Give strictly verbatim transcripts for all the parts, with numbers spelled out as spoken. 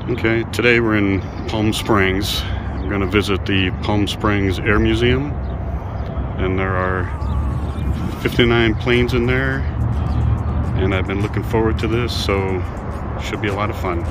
Okay, today we're in Palm Springs. We're going to visit the Palm Springs Air Museum, and there are fifty-nine planes in there, and I've been looking forward to this, so it should be a lot of fun.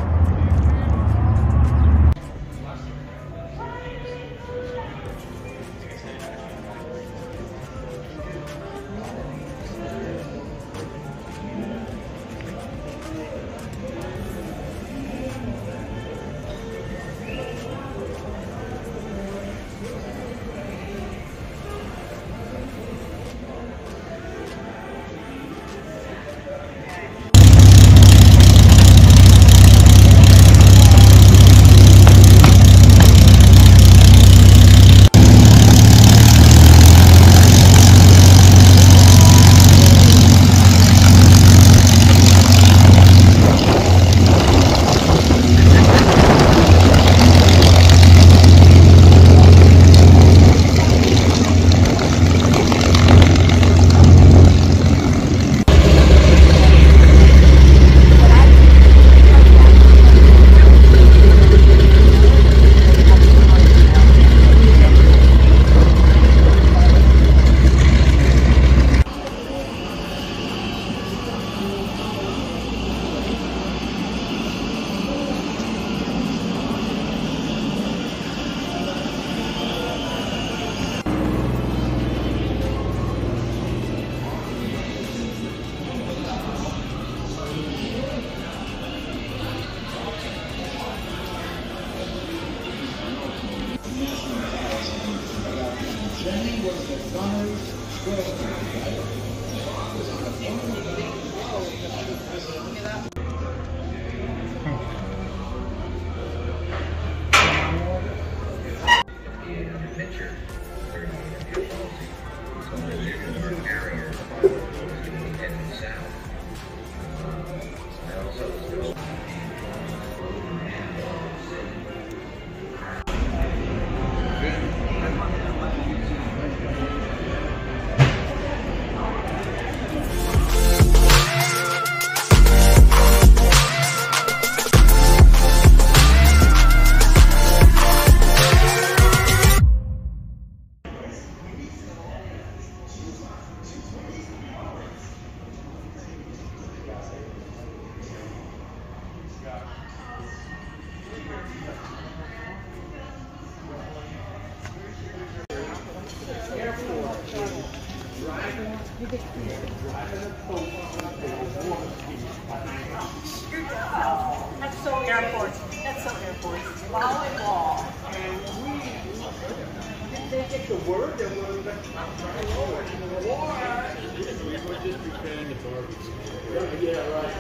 That's so airport. That's so airport. Volleyball. And we did they get the word that we're in the war? We were just preparing the barbecue. Yeah, right.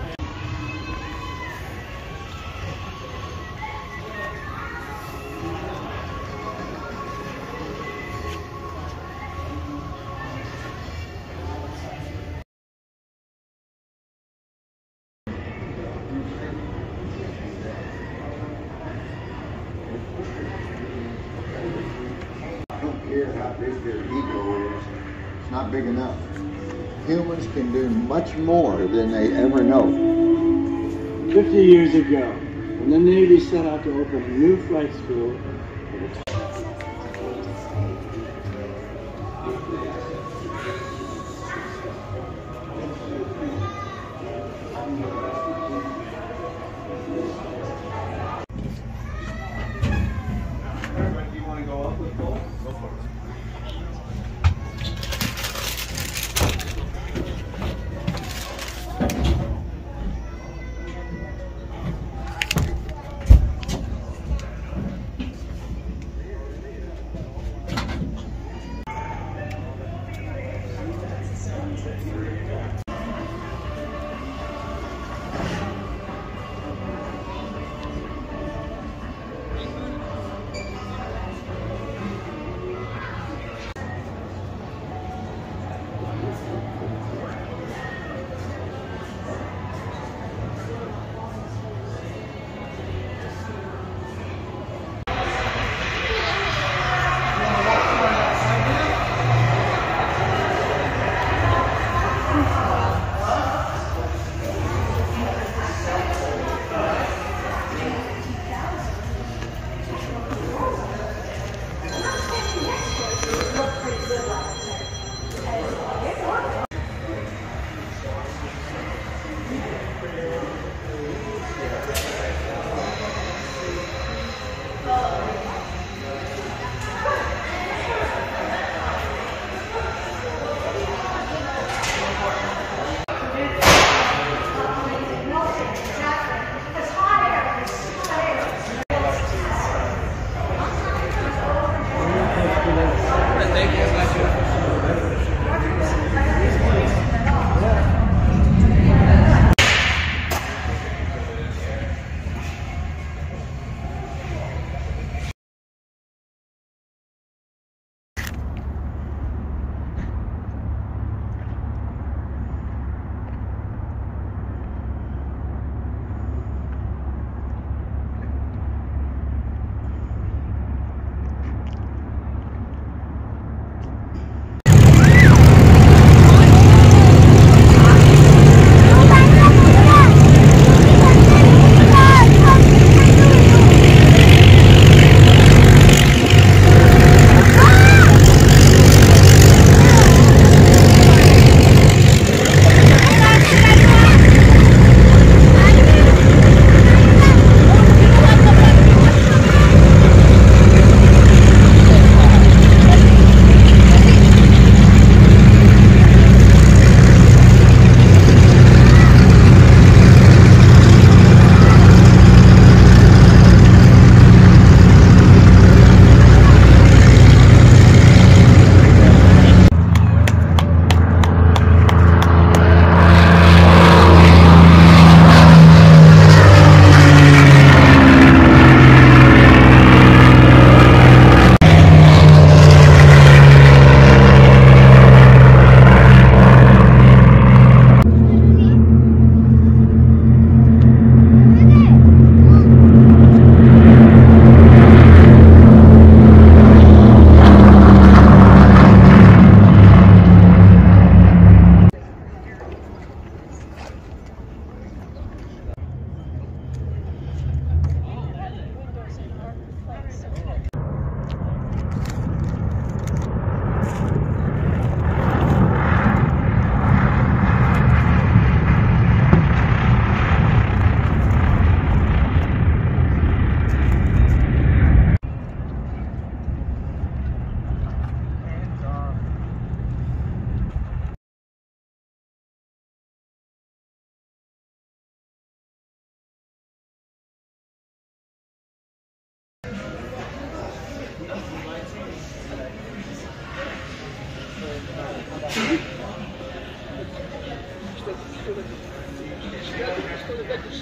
How big their ego is, it's not big enough. Humans can do much more than they ever know. Fifty years ago, when the Navy set out to open a new flight school,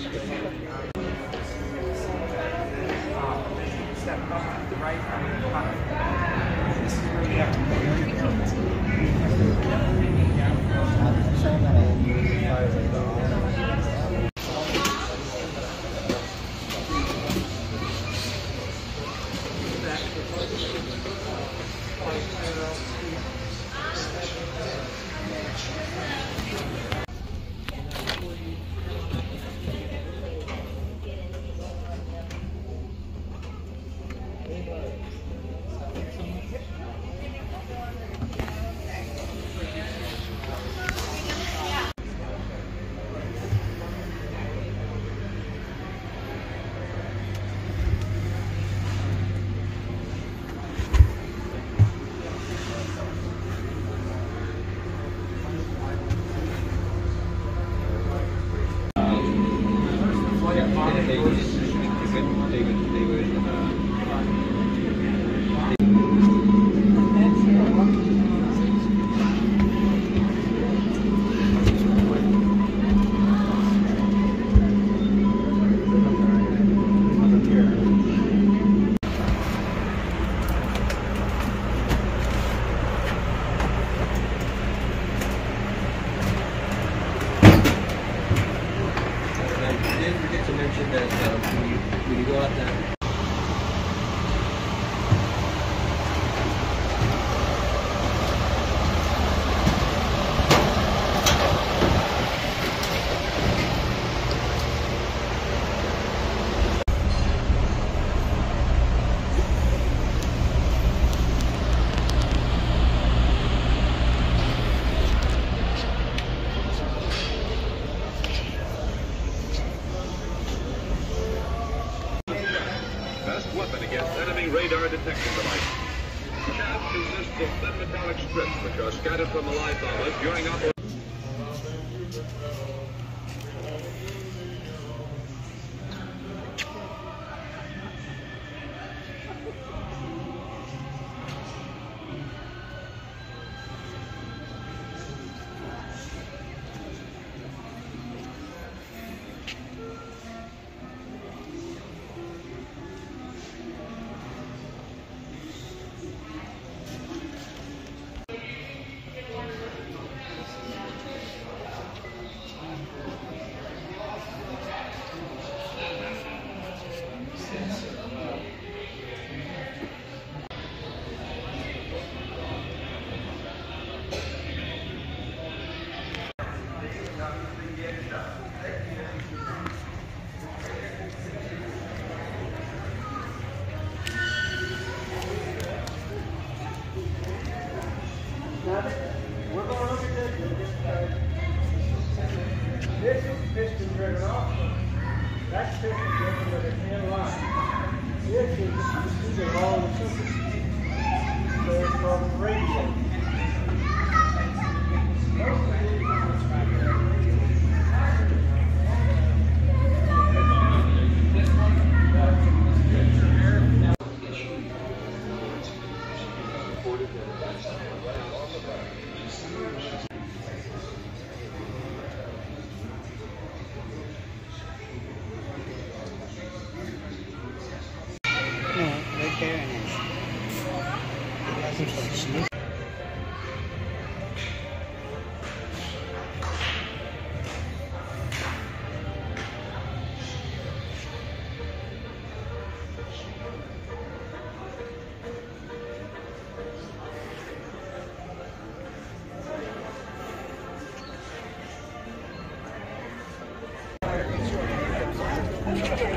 Radar detection device. Chaff consists of thin metallic strips which are scattered from the live bombers during operation. We're going to look at this. This is piston driven off. That's piston driven with a thin line. This is, these are all the super. So it's called radial. Right there and then it doesn't like smooth. Thank you.